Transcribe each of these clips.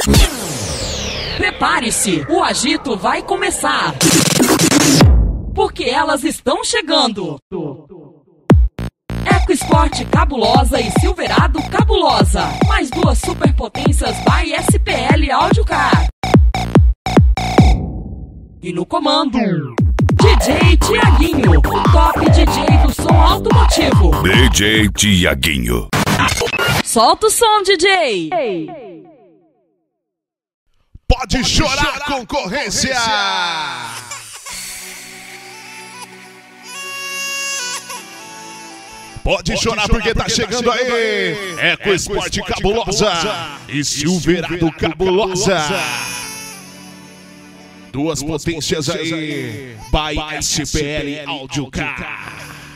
Prepare-se, o agito vai começar. Porque elas estão chegando. EcoSport Cabulosa e Silverado Cabulosa. Mais duas superpotências by SPL Audiocar. E no comando, DJ Tiaguinho, o top DJ do som automotivo. DJ Tiaguinho. Solta o som, DJ. Pode chorar, concorrência. Pode chorar porque tá chegando aí. EcoSport Cabulosa e Silverado Cabulosa. Duas potências aí. By SPL Audiocar.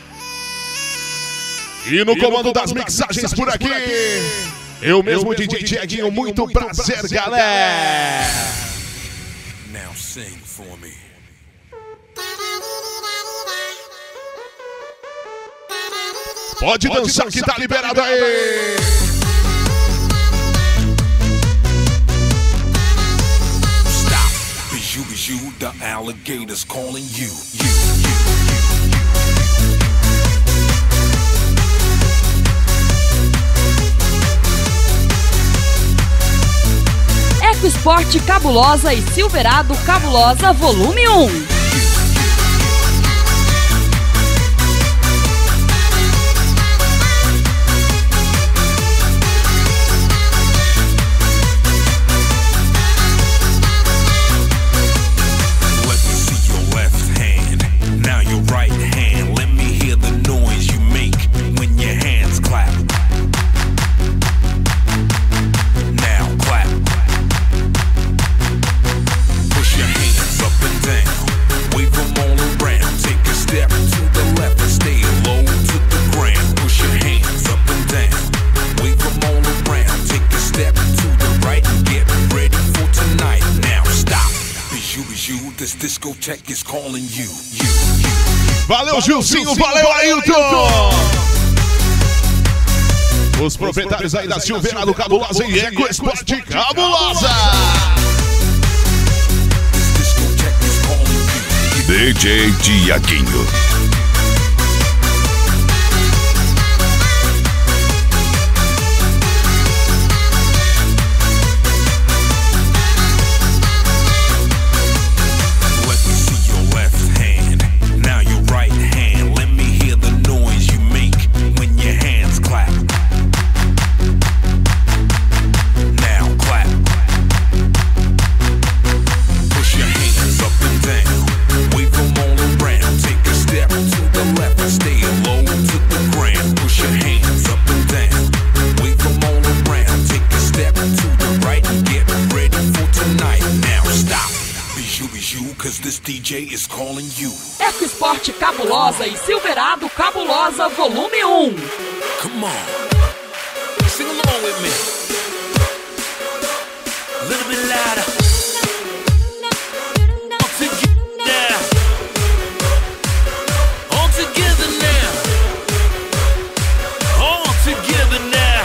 E no comando das mixagens por aqui, eu mesmo, DJ Tiaguinho, muito prazer, galera. Now sing for me. Pode dançar que tá liberado aí. Stop. Bijou, the alligators calling you. EcoSport Cabulosa e Silverado Cabulosa Volume 1. Valeu, Gilcinho, valeu, Ailton! Os proprietários aí da Silverado Cabulosa e EcoSport Cabulosa! DJ Tiaguinho. EcoSport Cabulosa e Silverado Cabulosa Volume 1. Come on, sing along with me. A little bit louder. All together now. All together now.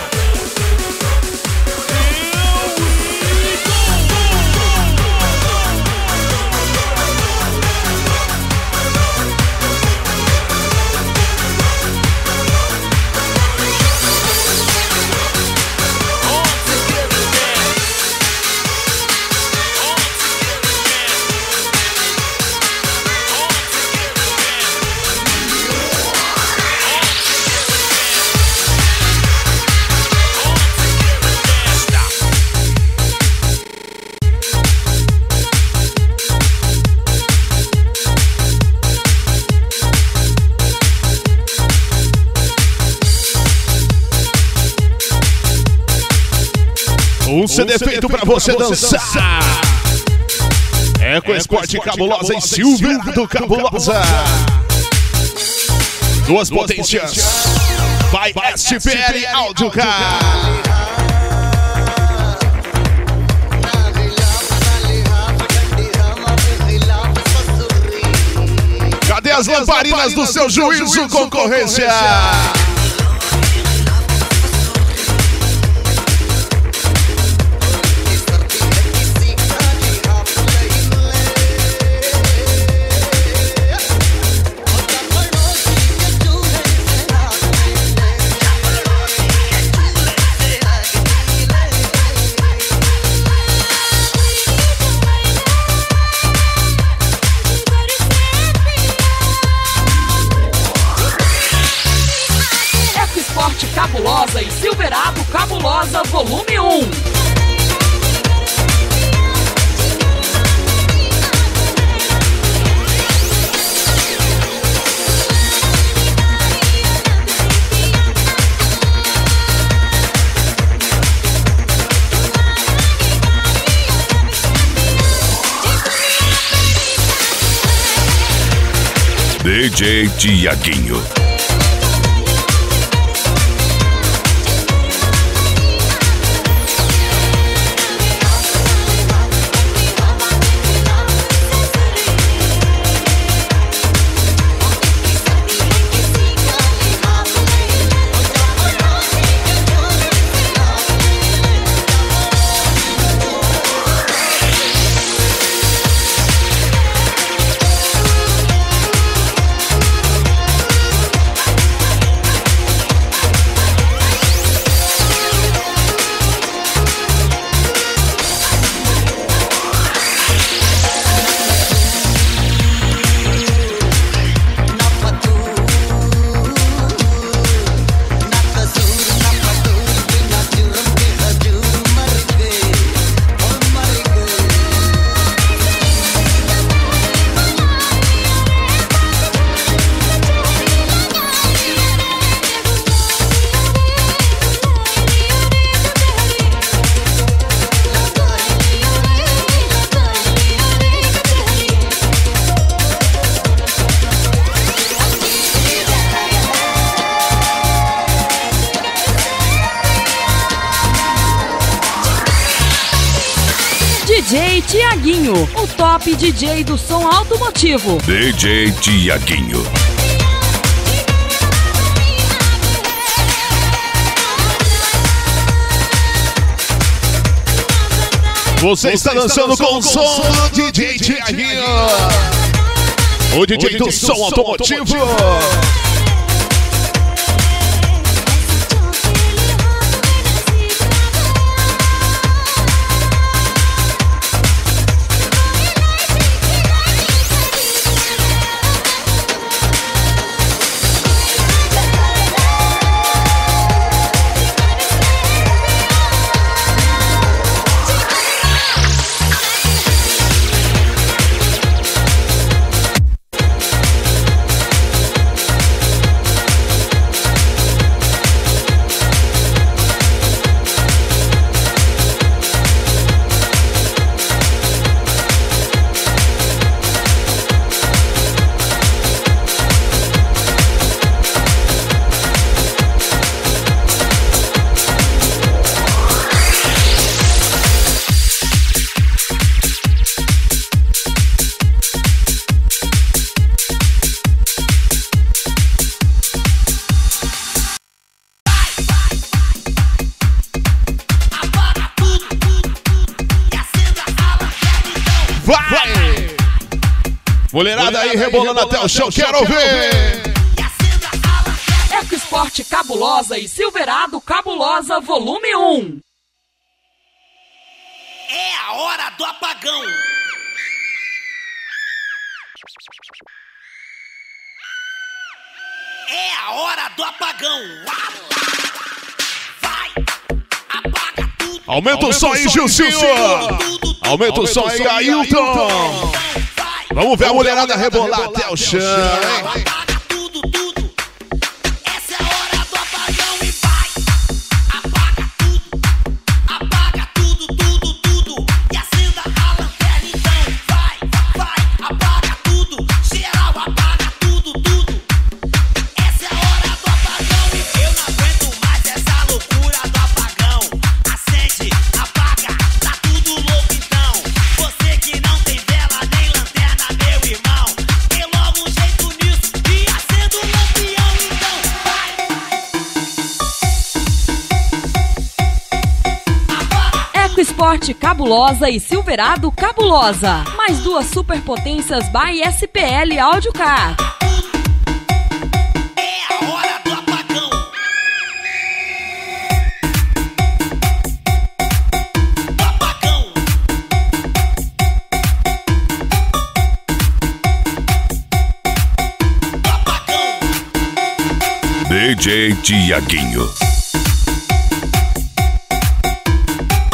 Um CD feito pra você dançar. EcoSport Cabulosa e Silverado Cabulosa. Duas potências. Vai SPL Audiocar. Cadê as lamparinas do seu juízo, concorrência? DJ Tiaguinho. DJ Tiaguinho, o top DJ do som automotivo. DJ Tiaguinho. Você está dançando com o som do DJ Tiaguinho, o DJ do som automotivo. Vai! Mulherada aí rebolando até o chão, quero ver! EcoSport Cabulosa e Silverado Cabulosa Volume 1. É a hora do apagão. É a hora do apagão. Vai, apaga tudo. Aumenta o som aí, Gilcinho! Aumenta o som aí, Ailton! Vamos ver a mulherada rebolar até o chão, hein? Apaga tudo, tudo. Essa é a hora do apagão e vai. Apaga tudo, tudo, tudo. E acenda a lanterna então. Vai, apaga tudo. Geral, apaga tudo, tudo. Essa é a hora do apagão e eu não aguento mais essa loucura do apagão. Acende, apaga, tá tudo louco então. Você que não tem vela nem lanterna, meu irmão, tem logo um jeito nisso e acenda o lampião então. Vai! EcoSport Cabulosa e Silverado Cabulosa. Mais duas superpotências by SPL Audiocar. É a hora do apagão. Do apagão. Do apagão. DJ Tiaguinho.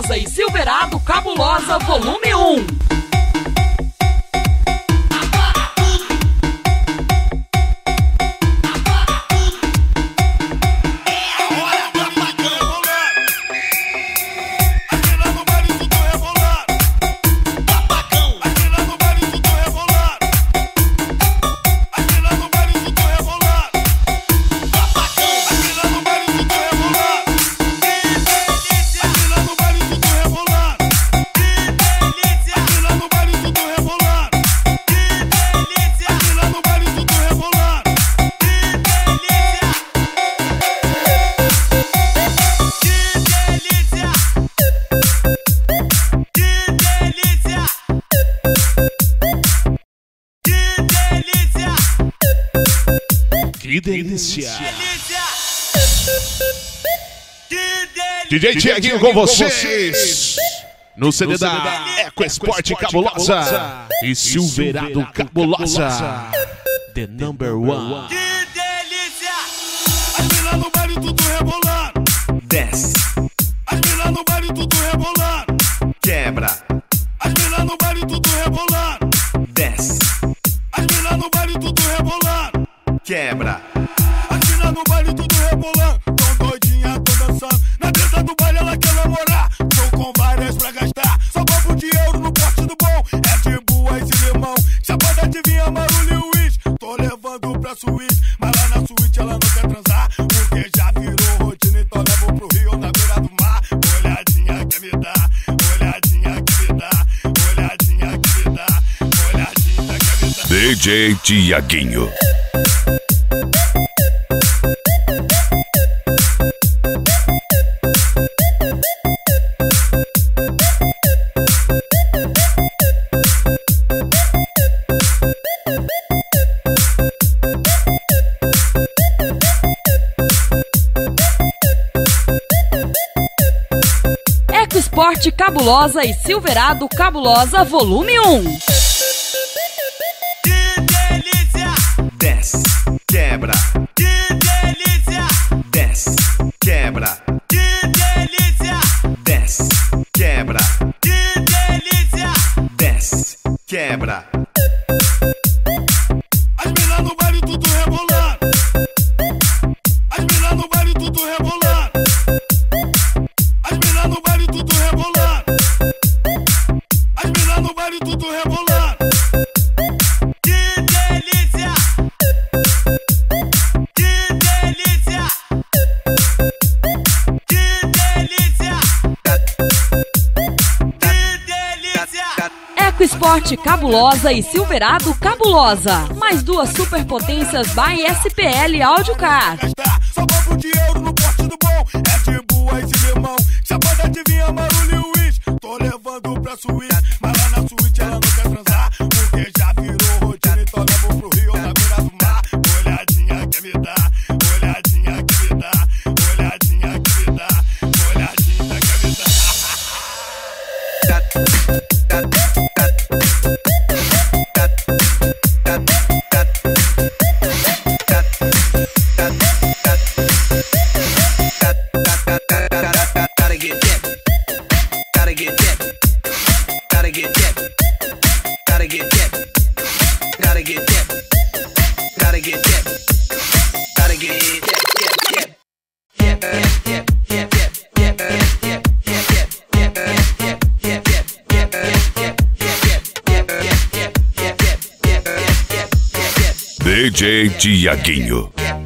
Cabulosa e Silverado Cabulosa Volume 1. Que delícia! DJ Tiaguinho com vocês no CD da EcoSport Cabulosa e Silverado Cabulosa, The Number One. Que delícia! As minas no baile tudo rebolando. Desce, As minas no baile tudo rebolando. quebra, As minas no baile tudo rebolando. desce, As minas no baile tudo rebolando. quebra, As minas no baile tudo rebolando. Tão doidinha, tão dançando. Na treta do baile ela quer namorar. Tô com várias pra gastar. Só papo de euro no poste do bom. É de boa esse limão. Chapada de vinha, Marulho e Wish. Tô levando pra suíte. Mas lá na suíte ela não quer transar. Porque já virou rotina. Então levo pro Rio na beira do mar. Olhadinha que me dá. Olhadinha que me dá. Olhadinha que me dá. Olhadinha que me dá. DJ Tiaguinho. EcoSport Cabulosa e Silverado Cabulosa Volume 1. Que delícia! desce, quebra, Que delícia! desce, quebra, Que delícia! desce, quebra, Que delícia! desce, quebra, As minas no baile tudo rebolando. As minas no baile tudo rebolando. As minas no baile tudo rebolando. As minas no baile tudo rebolando. Que delícia! Que delícia! Que delícia! Que delícia! EcoSport Cabulosa e Silverado Cabulosa. Mais duas superpotências by SPL Audiocar. Gastar só papo de euro no poste do bom. É de boa esse limão. Chapada de vinha, Marulho e Wish. Tô levando pra suíte. Mas lá na suíte ela não quer transar. Porque já virou rotina. Então levo pro Rio na beira do mar. Olhadinha que me dá. Olhadinha que me dá. Olhadinha que me dá. Olhadinha que me dá. gotta get that, gotta get that, gotta get that, gotta get that, gotta get that, gotta get that, gotta get that, DJ Tiaguinho.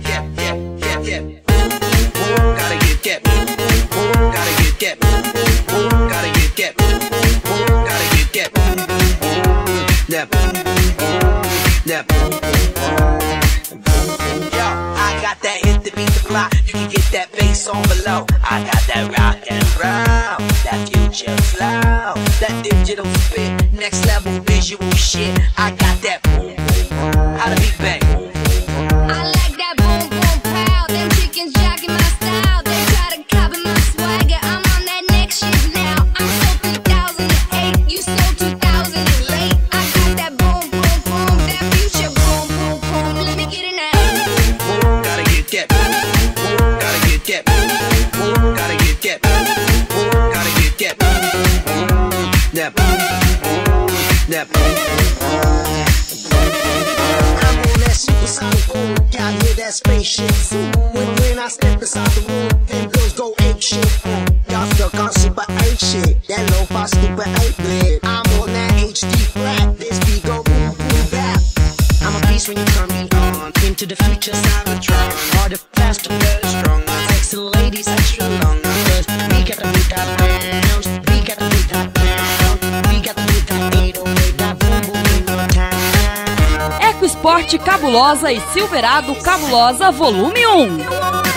I got that hit to beat the block. You can get that bass on below. I got that rock and roll, that future flow, that digital spit, next level visual shit. I got that boom boom boom. How to beat bang. I like that boom boom pow. Them chickens jacking my style. They try to copy my swagger. I'm on that next shit now. I'm so 3008. You so 2008. I got that boom boom boom. That future boom boom boom. Let me get in that. gotta get that, gotta get that, gotta get that, gotta get that. That boom, that boom. I'm on that supersonic boom, y'all hear that spaceship? When I step inside the room, them girls go ape shit. Y'all stuck on super 8 shit, that lo-fi stupid 8-bit. I'm on that HD flat, this beat go boom boom bap. I'm a beast when you turn me on, into the future Cybertron. Harder, faster, better, stronger. Sexy ladies extra long, cause we got the beat that bounce, we got the beat that bounce, we got the beat that 808, that boom boom in your town. EcoSport Cabulosa e Silverado Cabulosa Volume 1.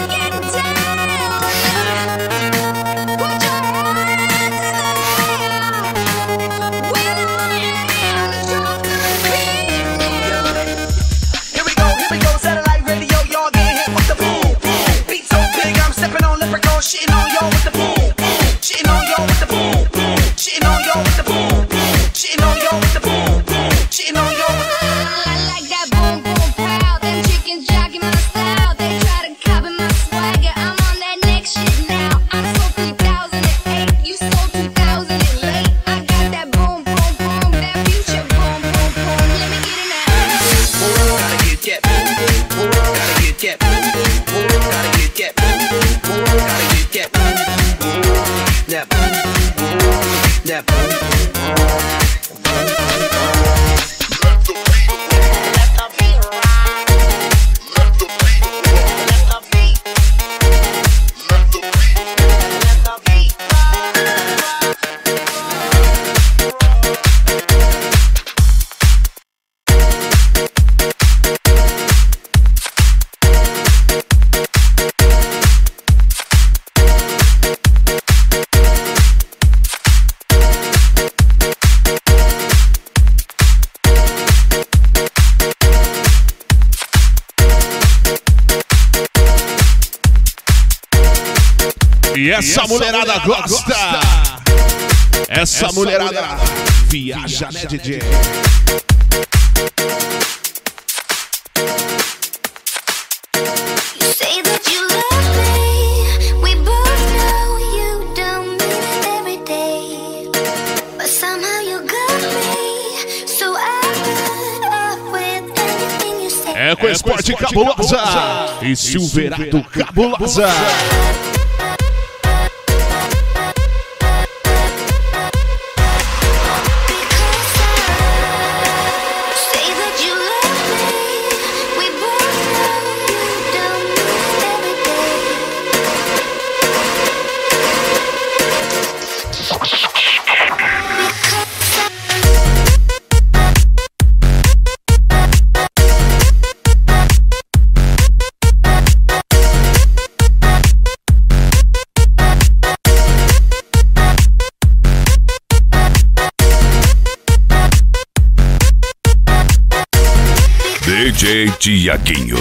Shitting on y'all with the boom, boom. Shitting on y'all with the boom, boom. Shitting on y'all with the boom, boom. Shitting on y'all with the boom, boom. Shitting on y'all with the I like that boom boom pow. Them chickens jogging my style. They try to copy my swagger. I'm on that next shit now. I sold 3008. You sold 2008. I got that boom boom boom. That future boom boom boom. Let me get in that. gotta get that boom, boom. Gotta get that boom, boom. Gotta get that boom, boom. Gotta get that boom, boom. That boom, boom. That boom, boom. E essa mulherada gosta. Essa mulherada viaja, né, DJ? You say that you love me. We both know you don't mean it every day. But somehow you got me. So I put up with anything you say. EcoSport Cabulosa e Silverado Cabulosa. DJ Tiaguinho.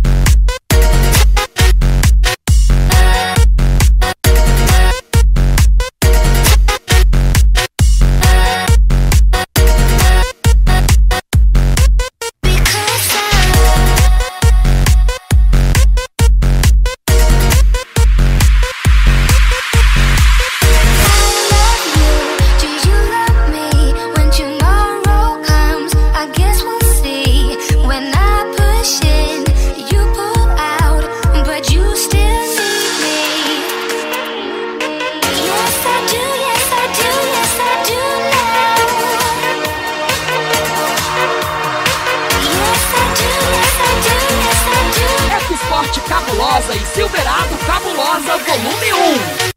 Cabulosa e Silverado Cabulosa Volume 1.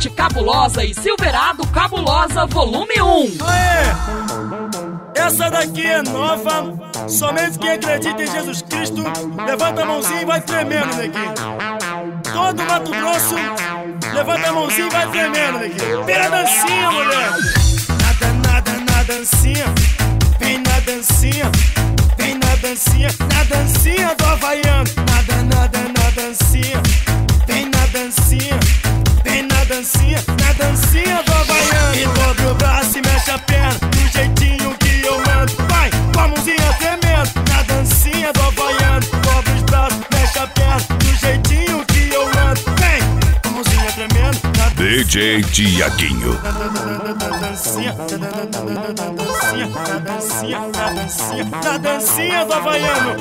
Esporte Cabulosa e Silverado Cabulosa Volume 1. Aê! Essa daqui é nova. Somente quem acredita em Jesus Cristo, levanta a mãozinha e vai tremendo, neguinho. Todo Mato Grosso, levanta a mãozinha e vai tremendo, neguinho. Vem na dancinha, moleque. Nada, na dancinha. Vem na dancinha. Vem na dancinha. Na dancinha do Havaiano. Nada, na dancinha. Vem na dancinha. Vem na dancinha. Na dancinha do Havaiano. E dobra o braço e mexe a perna do jeitinho que eu mando. Vai, com a mãozinha tremendo. Na dancinha do Havaiano. Dobra os braços, mexe a perna do jeitinho que eu mando. Vem, com a mãozinha tremendo. DJ Tiaguinho. Na dancinha do Havaiano.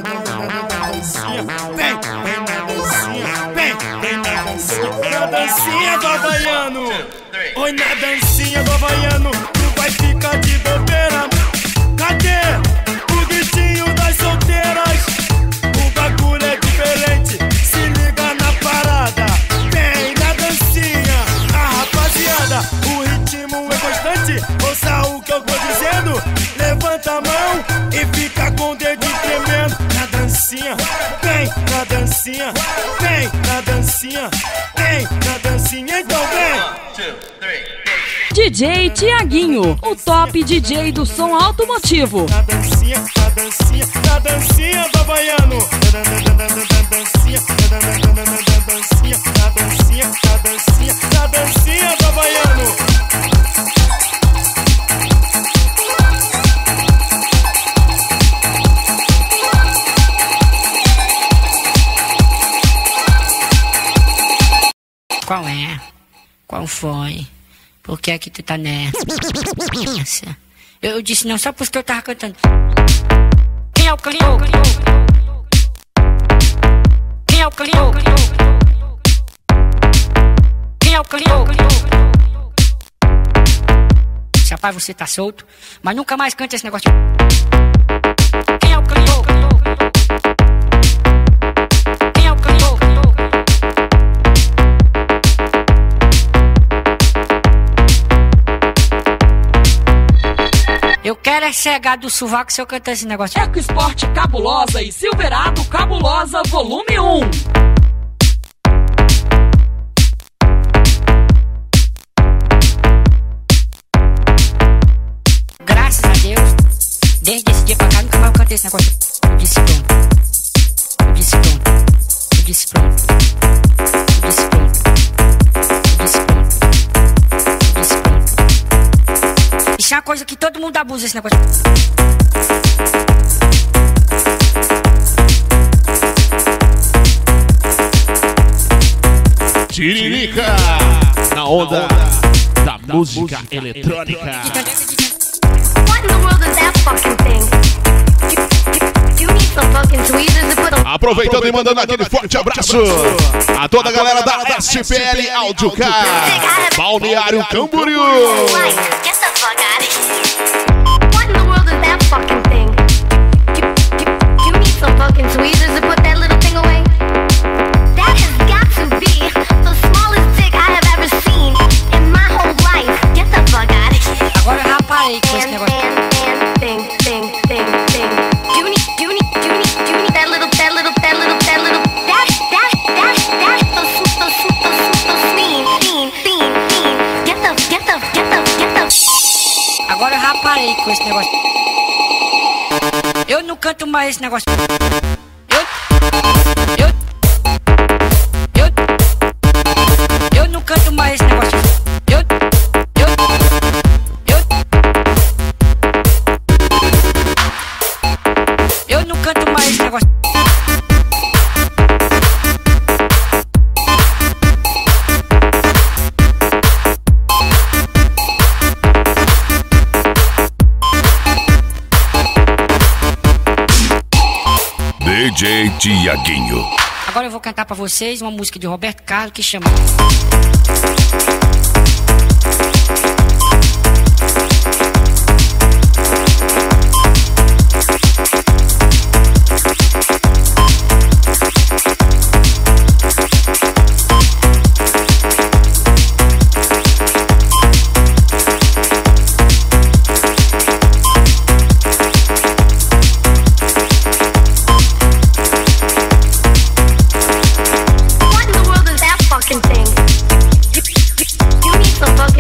Vem na dancinha. Vem na dancinha. Na dancinha do Havaiano. Oi, na dancinha do Havaiano. Tu vai ficar de bobeira. Cadê o gritinho das solteiras? O bagulho é diferente. Se liga na parada. Vem na dancinha. Rapaziada, o ritmo é constante. Ouça o que eu tô dizendo. Levanta a mão e fica com o dedinho tremendo. Na dancinha, vem na dancinha. Vem na dancinha. Vem na dancinha, então vem. 1, 2, 3. DJ Tiaguinho, o top DJ do som automotivo. Na dancinha, na dancinha, na dancinha do Havaiano. Na dancinha, na dancinha, na dancinha, na dancinha, na dancinha do Havaiano. Qual é? Qual foi? Por que é que tu tá nessa? Eu disse não só porque eu tava cantando. Quem é o cantor? Quem é o cantor? Quem é o cantor? Rapaz, você tá solto, mas nunca mais cante esse negócio. Quem é o cantor? Quem é o cantor? Eu quero é cegar do sovaco se eu cantar esse negócio. Eco Esporte Cabulosa e Silverado Cabulosa Volume 1. Graças a Deus, desde esse dia pra cá nunca mais eu cantei esse negócio. Eu disse pronto. Eu disse pronto. Eu disse pronto. Eu disse pronto. Eu disse pronto. Eu disse pronto. Isso é uma coisa que todo mundo abusa, esse negócio. Tiririca, na onda da música eletrônica. What in the world is that fucking thing? You need some fucking tweezers to put on. Aproveitando e mandando aquele forte abraço a toda a galera da SPL Áudio Car, Balneário Camboriú. Get the fuck out of here. What in the world is that fucking thing? You need some fucking tweezers to put that little thing away? That has got to be the smallest dick I have ever seen in my whole life. Get the fuck out of here. Agora eu já parei com esse negócio. Thing. You need that little, the fiend. Agora eu já parei com esse negócio. Eu não canto mais esse negócio. Eu não canto mais esse negócio. Eu não canto mais esse negócio. DJ Tiaguinho. Agora eu vou cantar pra vocês uma música de Roberto Carlos que chama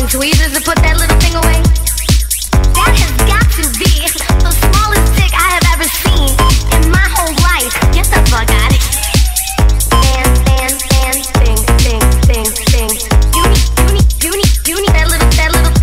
fucking tweezers to put that little thing away? That has got to be the smallest dick I have ever seen in my whole life. Get the fuck out of here. You need that little,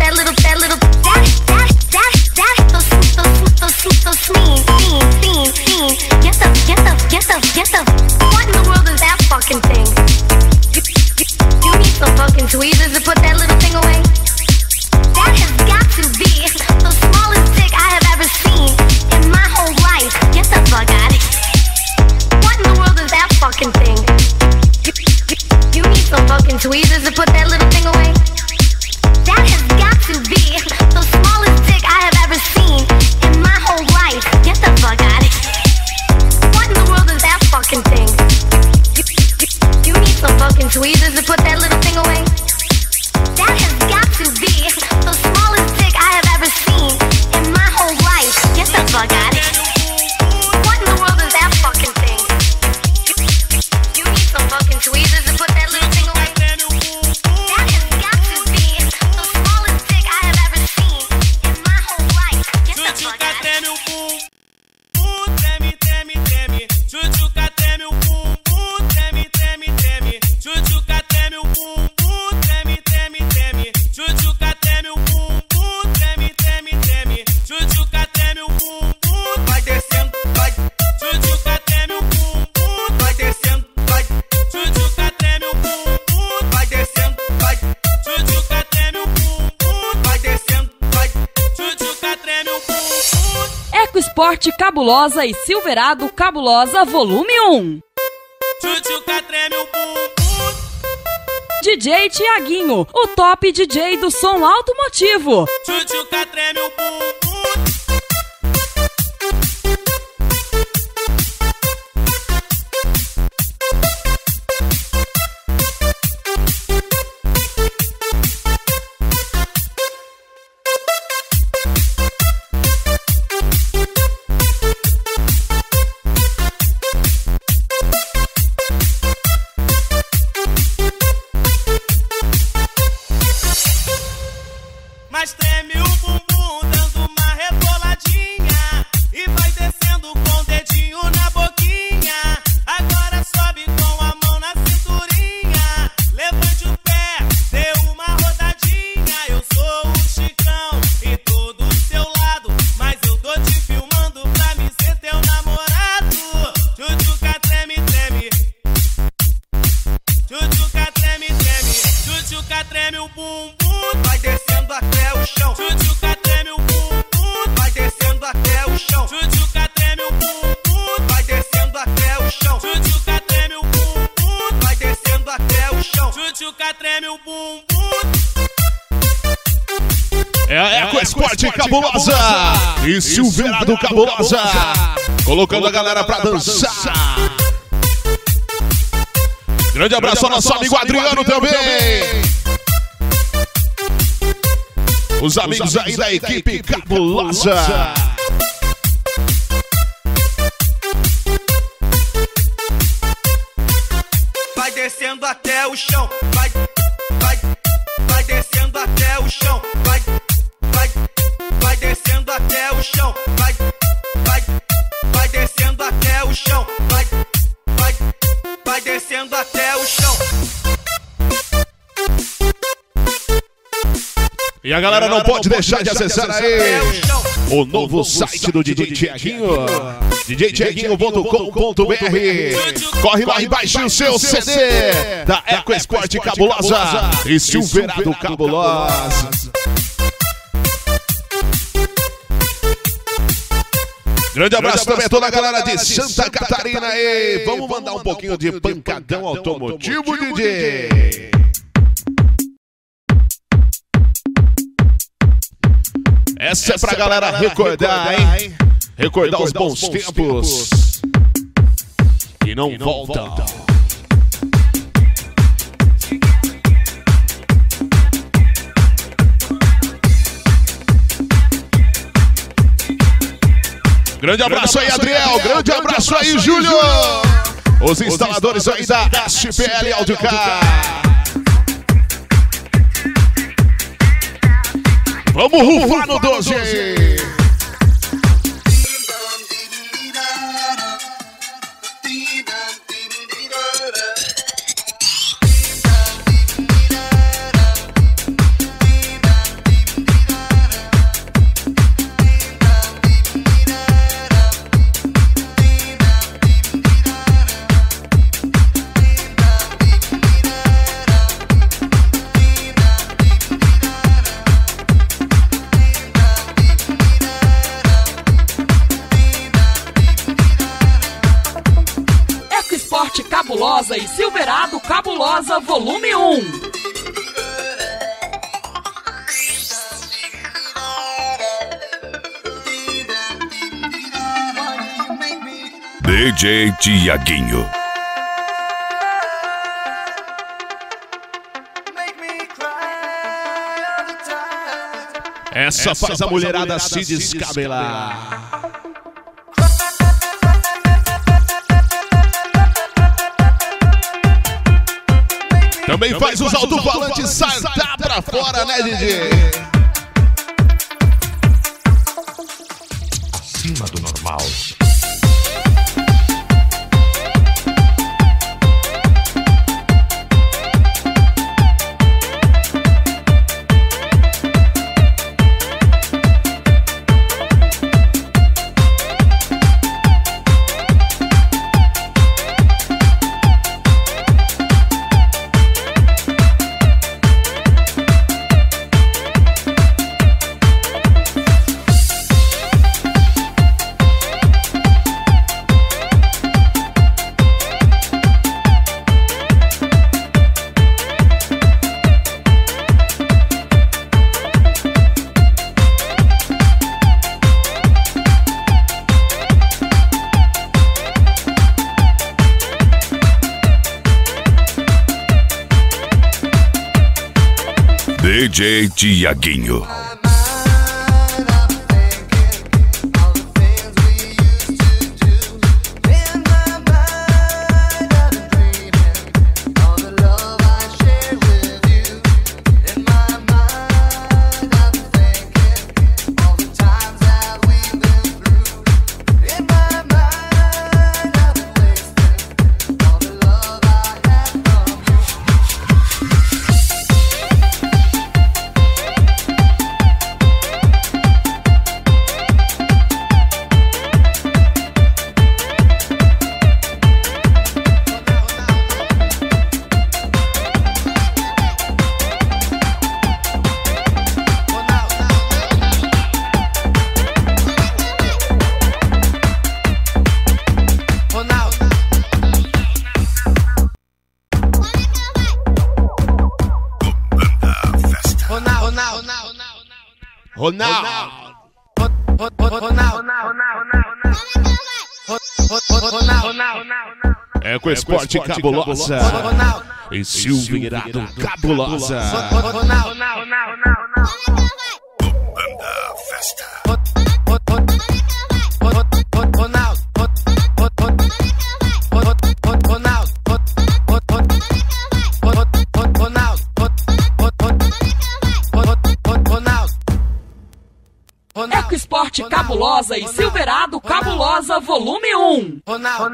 get the, what in the world is that fucking thing? You need some fucking tweezers to put that little thing away? That has got to be the smallest dick I have ever seen in my whole life. Get the fuck out of here. What in the world is that fucking thing? You need some fucking tweezers to put that little thing away? That has got to be the smallest dick I have ever seen in my whole life. Get the fuck out of here. What in the world is that fucking thing? You need some fucking tweezers to put that little thing away? That has got to be the smallest dick I have ever seen in my whole life. Get the fuck out of here. What in the world is that fucking thing? You need some fucking tweezers to put that little thing away? That has got to be the smallest dick I have ever seen in my whole life. Get the fuck out of here. Tchutchuca treme o bumbum, treme, treme, treme. Tchutchuca treme o bumbum, treme, treme, treme. Tchutchuca treme o bumbum, treme, treme, treme. Tchutchuca treme o bumbum, vai descendo, vai. Tchutchuca treme o bumbum, vai descendo, vai. Tchutchuca treme o bumbum, vai descendo, vai. Tchutchuca treme o bumbum, vai descendo, vai. Tchutchuca treme o bumbum. EcoSport Cabulosa e Silverado Cabulosa Volume 1. Tchutchuca treme o bumbum. DJ Tiaguinho, o top DJ do som automotivo. Tchutchuca treme o bumbum. Mas treme o bumbum dando uma reboladinha e vai descendo com o dedinho na boquinha. Agora sobe com a mão na cinturinha. Levante o pé, dê uma rodadinha. Eu sou o Chicão e tô do seu lado, mas eu tô te filmando pra me ser teu namorado. Tchutchuca treme, treme. Tchutchuca treme, treme. Tchutchuca treme o bumbum, vai descendo até o chão. Tchutchuca treme o bumbum, vai descendo até o chão. Tchutchuca treme o bumbum, vai descendo até o chão. Tchutchuca treme o bumbum, vai descendo até o chão. Tchutchuca treme o bumbum. É a EcoSport Cabulosa e Silverado Cabulosa, colocando a galera pra dançar. Grande abraço ao nosso amigo Adriano também. Os amigos aí da equipe Cabulosa. Vai descendo até o chão. Vai descendo até o chão. Vai descendo até o chão. Vai descendo até o chão. Vai descendo até o chão. E a galera não pode deixar de acessar aí o novo site do DJ Tiaguinho, djtiaguinho.com.br. Corre lá e baixe o seu CD da EcoSport Cabulosa e Silverado Cabulosa. Grande abraço também a toda a galera de Santa Catarina aí. Vamos mandar um pouquinho de pancadão automotivo, DJ. Essa é pra galera recordar, hein? Recordar os bons tempos e não voltam. Grande abraço aí, Adriel. Grande abraço aí, Júlio. Os instaladores aí da SPL Audiocar. Vamos rufar no 12 aí. Cabulosa e Silverado Cabulosa Volume 1. DJ Tiaguinho. Essa faz a mulherada se descabelar. Também faz os alto-falantes saltar pra fora, né, DJ? Acima do normal. DJ Tiaguinho. É com Esporte Cabulosa e Silverado Cabulosa. Eco Esporte Cabulosa e Silverado Cabulosa Volume 1.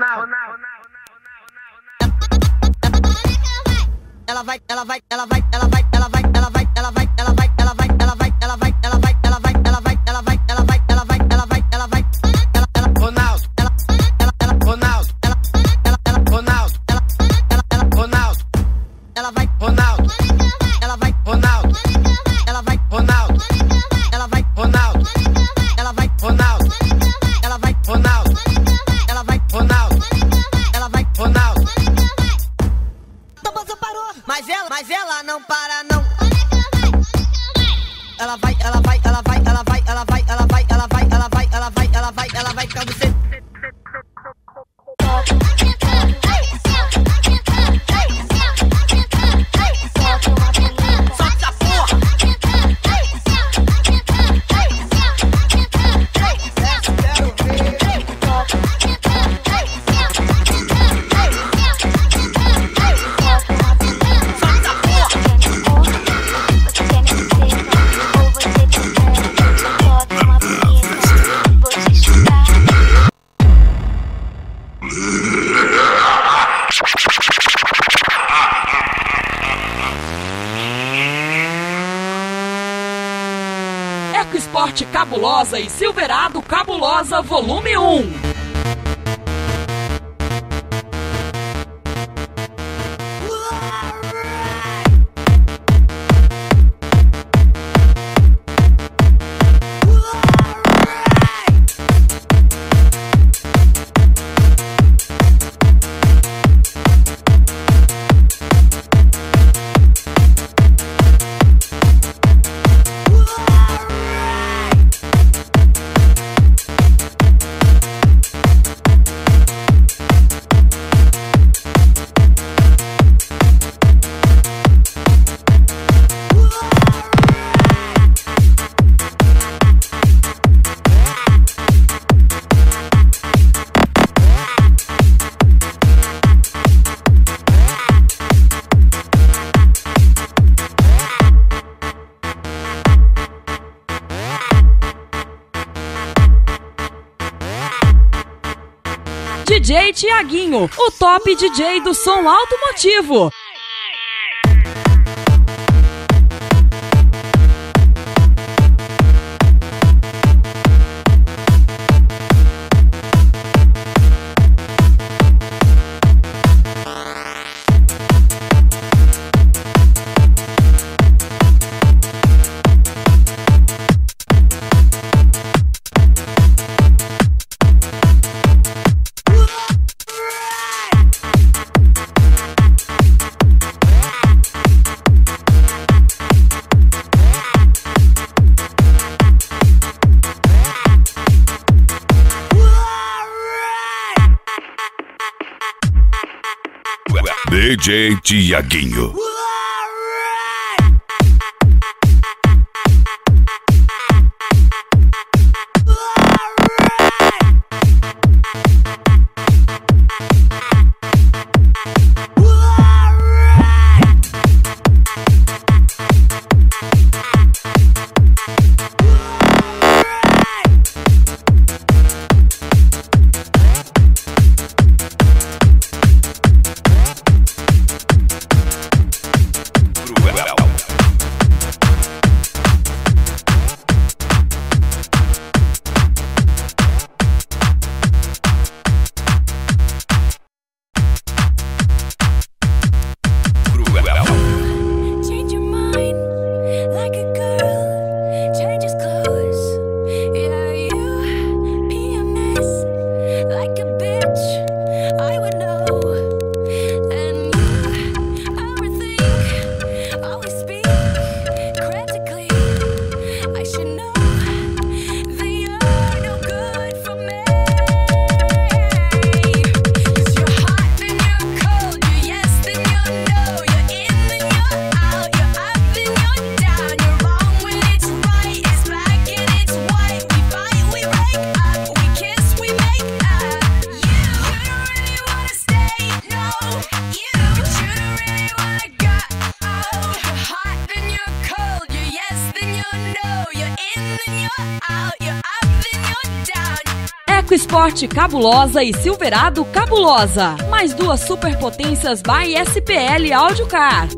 Ela vai, ela vai, ela vai, ela vai, ela vai, ela vai, ela vai, ela vai, ela vai, ela vai, ela vai, ela vai, ela vai, ela vai, ela vai, ela vai, ela vai, ela vai, ela vai, ela Ronaldo, ela Ronaldo, ela Ronaldo, ela Ronaldo, ela vai Ronaldo, ela vai Ronaldo, ela vai Ronaldo, ela vai Ronaldo, ela vai Ronaldo, ela vai Ronaldo, ela vai Ronaldo, ela vai Ronaldo. Mas ela não para não. Ela vai, ela vai, ela vai, ela vai, ela vai, ela vai, ela vai, ela vai, ela vai, ela vai, ela vai pra você. Over EcoSport Cabulosa e Silverado Cabulosa Volume 1. DJ Tiaguinho, o top DJ do som automotivo. DJ Tiaguinho. EcoSport Cabulosa e Silverado Cabulosa. Mais duas superpotências by SPL Audiocar.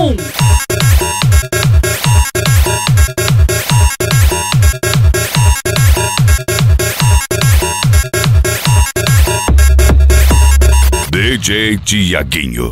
1. DJ Tiaguinho.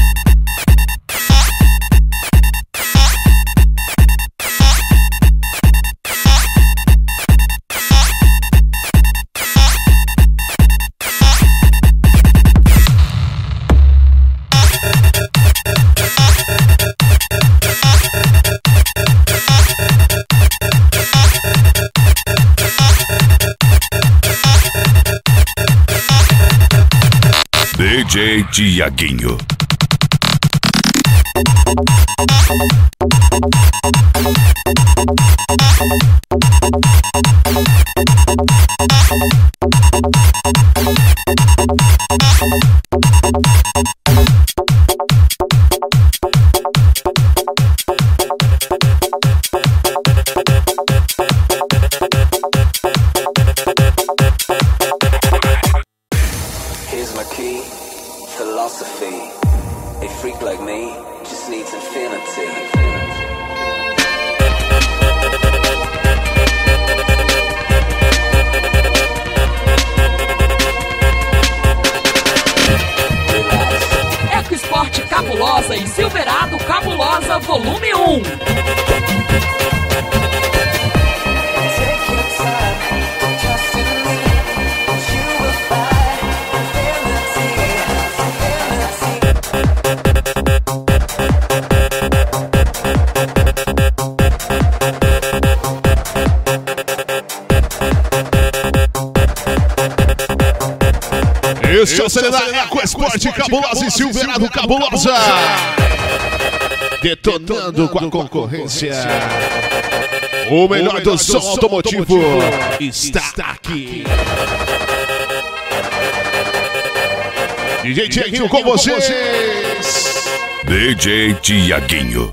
DJ Tiaguinho. Here's my key, philosophy. A freak like me just needs infinity. EcoSport Cabulosa e Silverado Cabulosa Volume 1. Este é o CD da EcoSport Cabulosa e Silverado Cabulosa. Detonando com a concorrência. O melhor do som automotivo está aqui. DJ Tiaguinho com vocês. DJ Tiaguinho.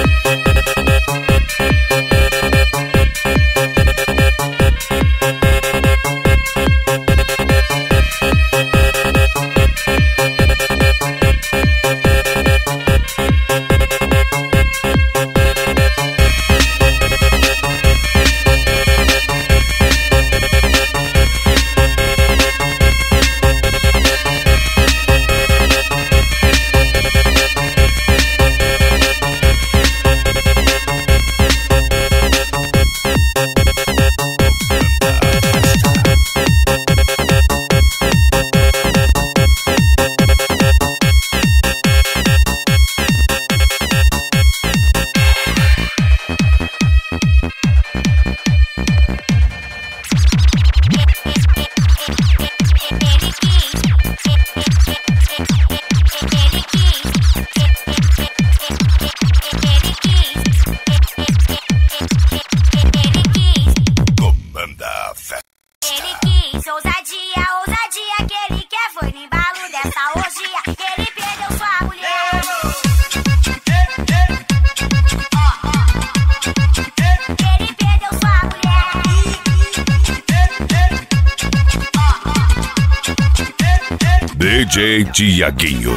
DJ Tiaguinho.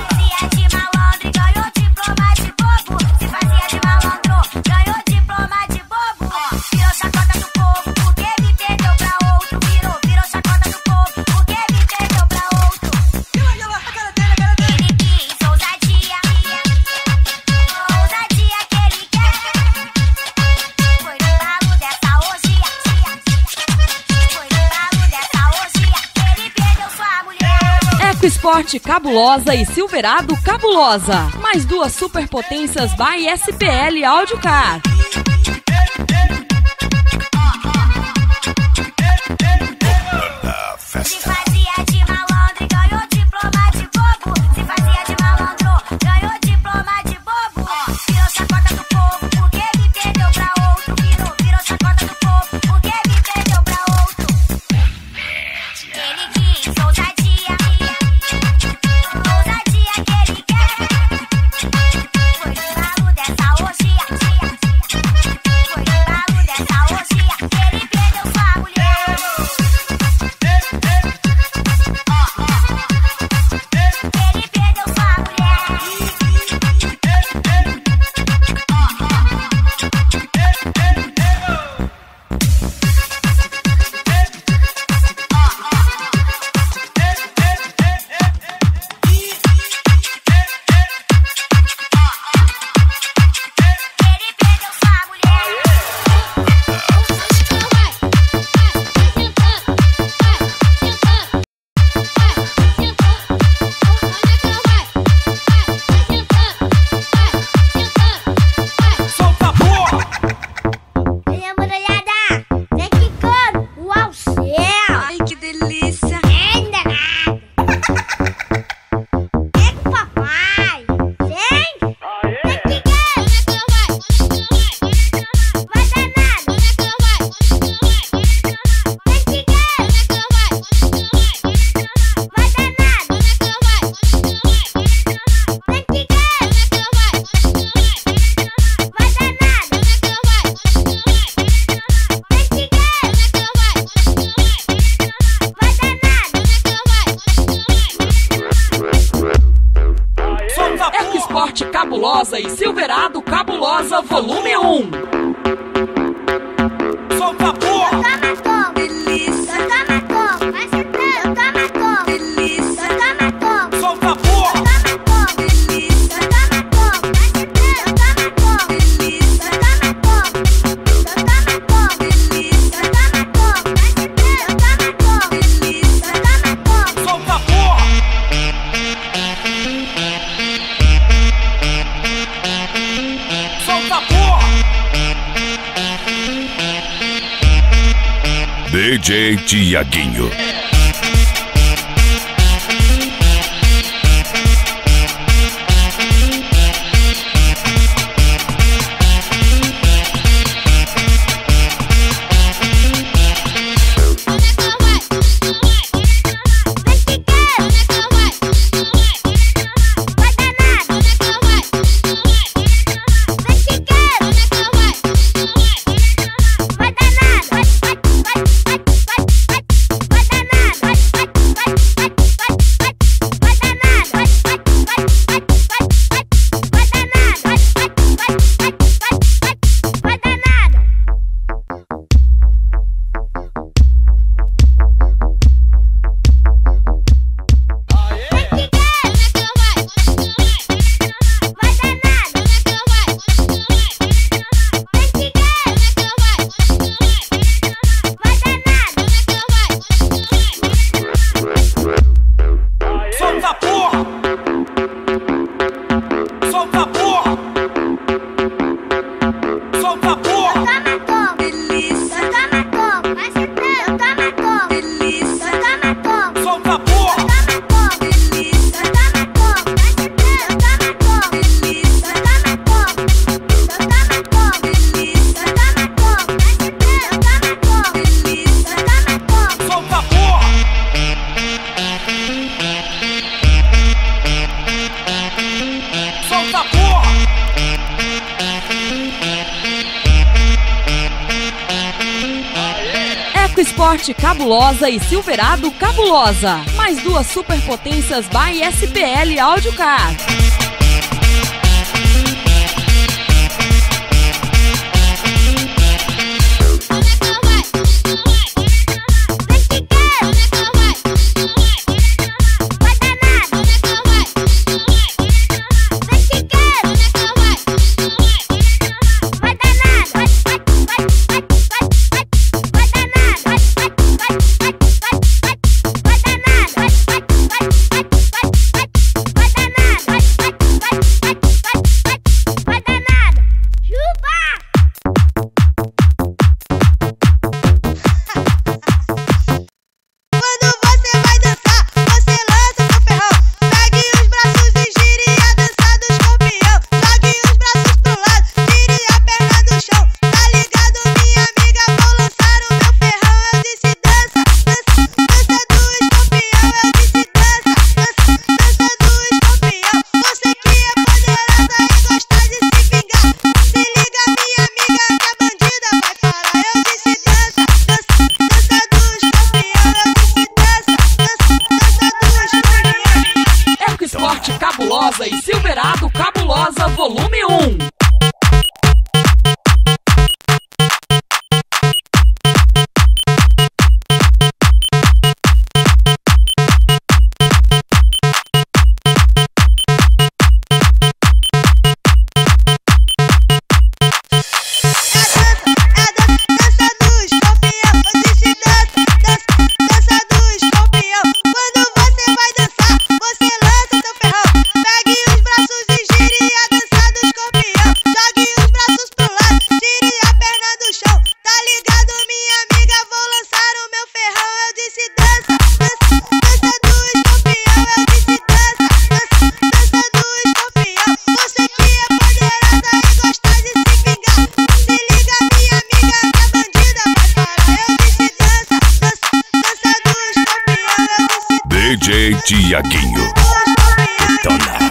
EcoSport Cabulosa e Silverado Cabulosa. Mais duas superpotências by SPL Audiocar. Se fazia de malandro e ganhou diploma de bobo. Se fazia de malandro, ganhou diploma de bobo. Virou chacota do povo, porque me perdeu pra outro. Virou chacota do povo, porque me perdeu pra outro. Ele quis ousadia, ousadia que ele quer. Foi no embalo dessa orgia. DJ Tiaguinho. Esporte Cabulosa e Silverado Cabulosa. Mais duas superpotências by SPL Audiocar. Cabulosa e Silverado Cabulosa Volume 1. DJ Tiaguinho. Detona.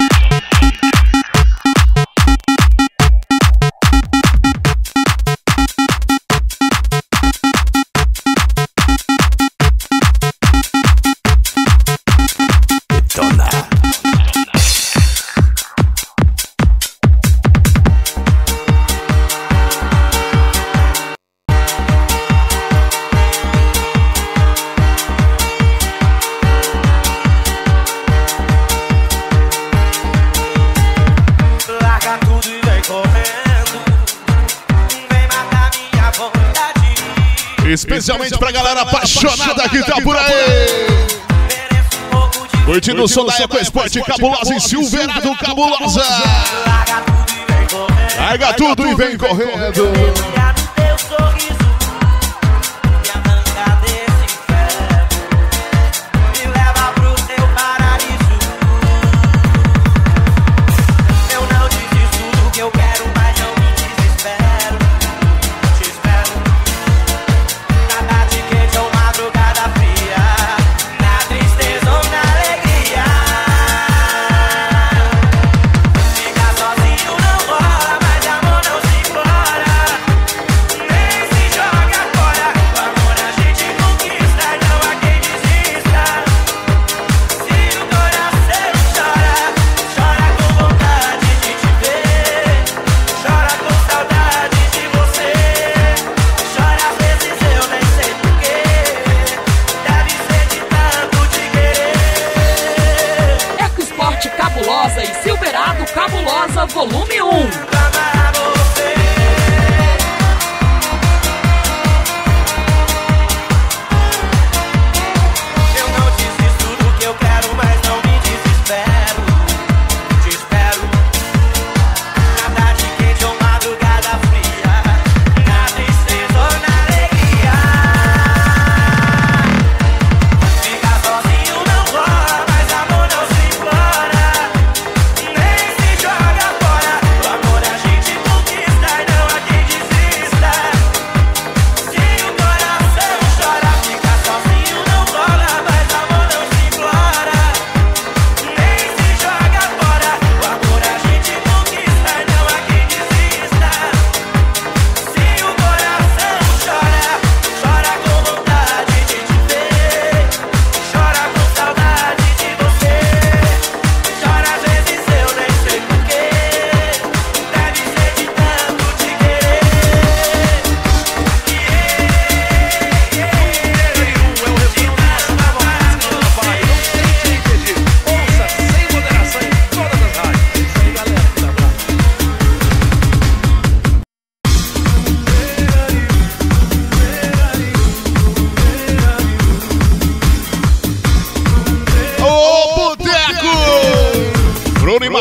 Especialmente pra galera apaixonada que tá por aí. Curtindo o som da Eco Esporte Cabulosa e Silverado Cabulosa. Larga tudo e vem correndo.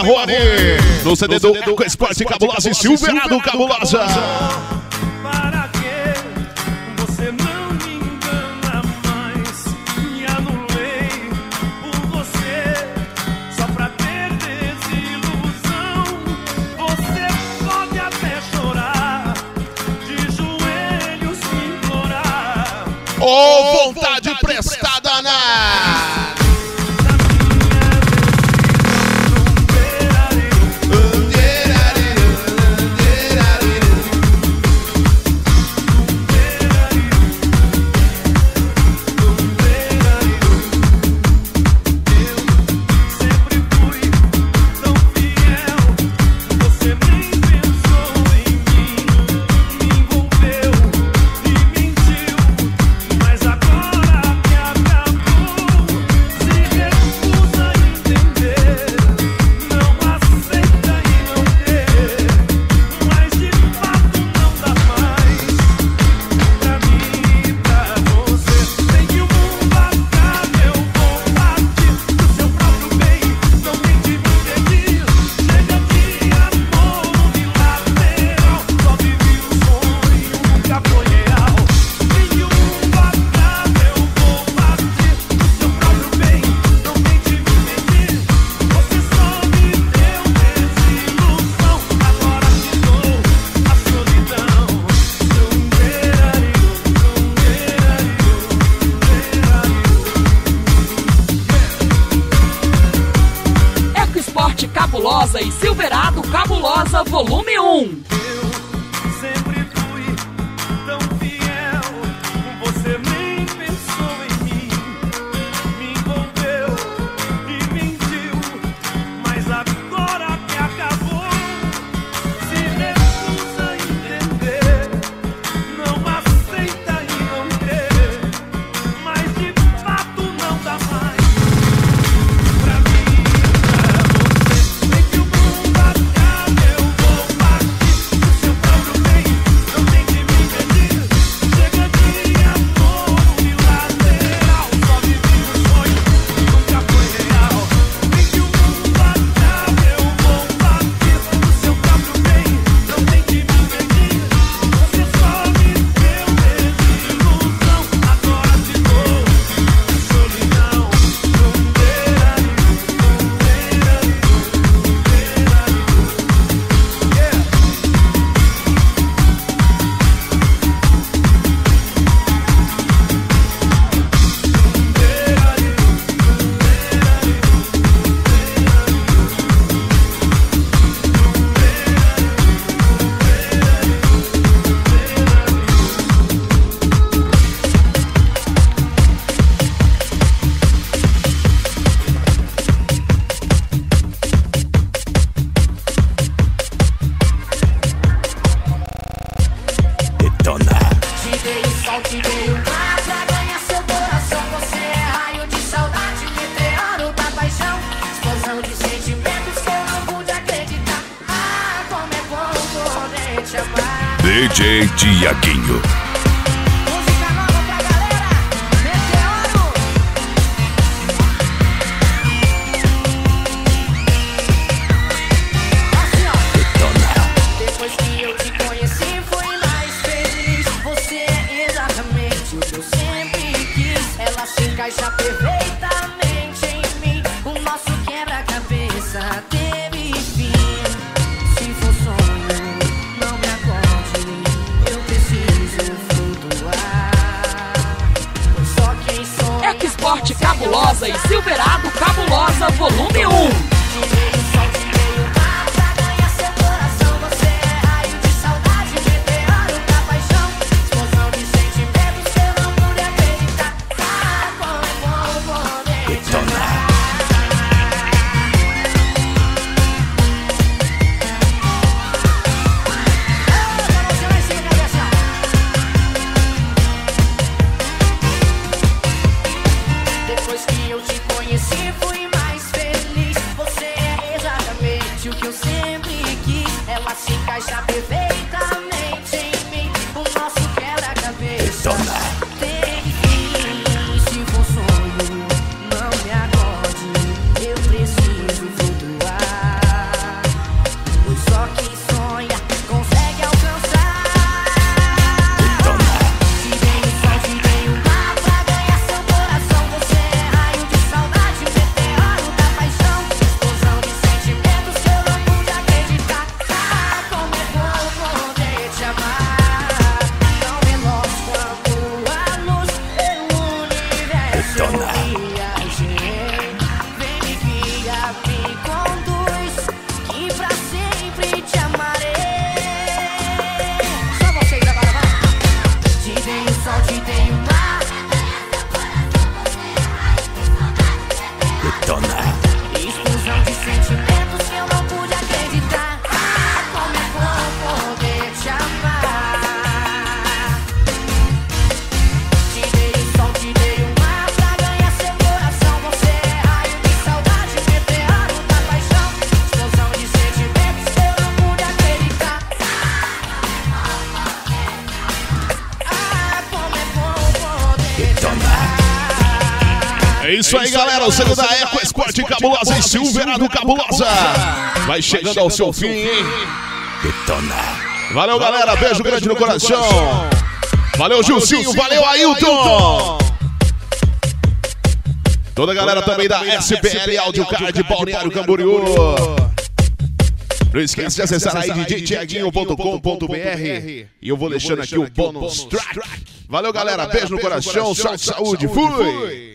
Marrone. No CD do Eco Esporte Cabulosa e Silverado Cabulosa. Para que você não me engana mais? Me anulei por você, só pra ter desilusão. Você pode até chorar, de joelhos me implorar. Oh, vontade prestada na... Cabulosa e Silverado Cabulosa Volume 1. Sempre fui tão fiel, você nem pensou em mim, me envolveu e mentiu, mas agora que acabou, se recusa a entender, não aceita e não quer, mas de fato não dá mais pra mim. DJ Tiaguinho. Música nova pra galera, Meteoro. Assim, ó. Depois que eu te conheci, fui mais feliz. Você é exatamente o que eu sempre quis. Ela se encaixa perfeitamente em mim. O nosso quebra-cabeça teve fim. Se for sonho, não me acorde. Eu preciso flutuar. Pois só quem sonha. Eco Esporte Cabulosa e Silverado Cabulosa Volume 1. Depois que eu te conheci, fui mais feliz. Você é exatamente É isso aí, galera. O CD da Eco Esporte Cabulosa e Silverado Cabulosa vai chegando ao seu fim, hein? Detona. Valeu, galera. Beijo grande no coração. Valeu, Gilcinho. Valeu, Ailton. Toda a galera também da SPL Audiocard de Balneário Camboriú. Não esquece de acessar aí djtiaguinho.com.br e eu vou deixando aqui o bônus track. Valeu, galera. Beijo no coração. Sorte, saúde. Fui!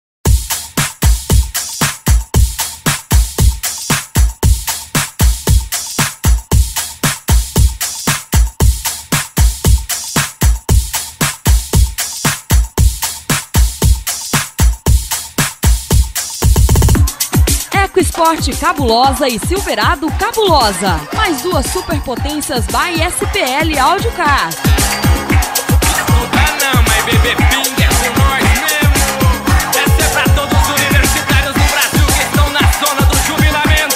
Eco Esporte Cabulosa e Silverado Cabulosa. Mais duas superpotências by SPL Audiocard. Não, mas bebê pinga é com nós mesmo. Essa é pra todos os universitários do Brasil que estão na zona do jubilamento.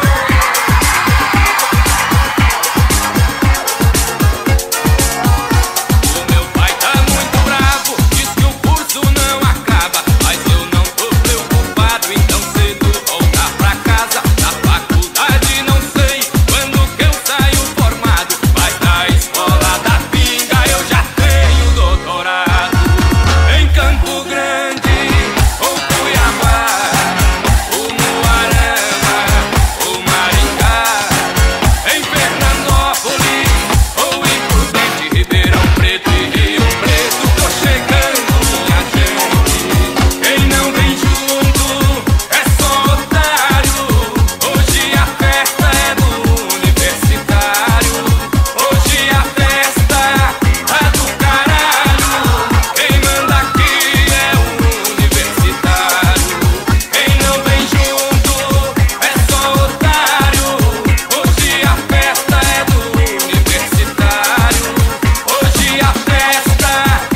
O meu pai tá muito bravo, diz que o curso não acaba. Mas eu não tô preocupado, então cedo voltar pra casa. Na faculdade não sei quando que eu saio formado, mas na escola da pinga eu já tenho doutorado. Em Campo Grande ou Cuiabá, ou Moarama, ou Maringá, em Pernambucópolis ou em Prudente, Ribeirão Preto e Rio Preto, tô chegando, minha gente. Quem não vem junto é só otário. Hoje a festa é do universitário. Hoje a festa é do caralho. Quem manda aqui é o universitário. Quem não vem junto é só otário. Hoje a festa é do universitário. Hoje a festa.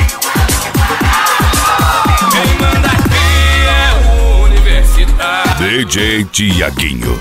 Quem manda aqui é o universitário. DJ Tiaguinho.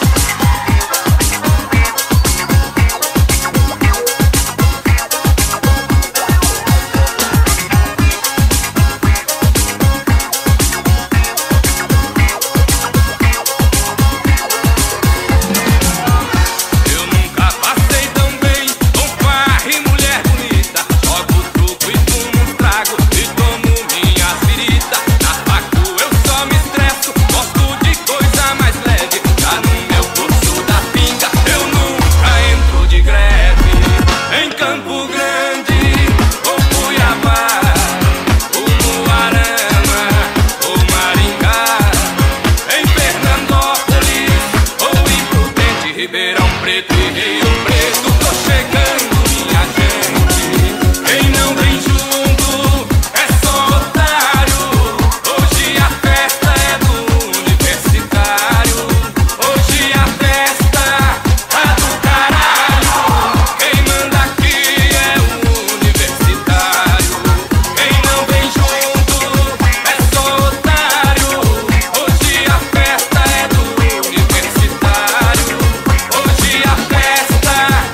Eu nunca passei tão bem com farra e mulher bonita. Jogo truco e fumo trago e tomo minha birita. Na facu eu só me estresso, gosto de coisa mais leve. Já no meu curso da pinga eu nunca entro de greve. Em Campo Grande ou Cuiabá, ou Moarama, ou Maringá, em Pernambucópolis ou em Prudente, Ribeirão Preto e Rio Preto, tô chegando, minha gente. Quem não vem junto é só otário. Hoje a festa é do universitário. Hoje a festa é do caralho. Quem manda aqui é o universitário. Quem não vem junto é só otário. Hoje a festa é do universitário. Hoje a festa.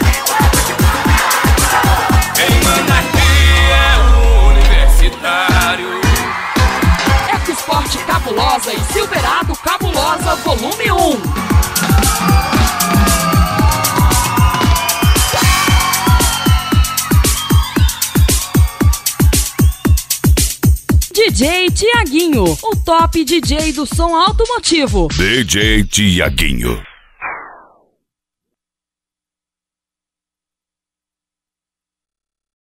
Quem manda aqui é o universitário. Eco Esporte Cabulosa e Silverado Cabulosa Volume 1. DJ Tiaguinho, o top DJ do som automotivo. DJ Tiaguinho.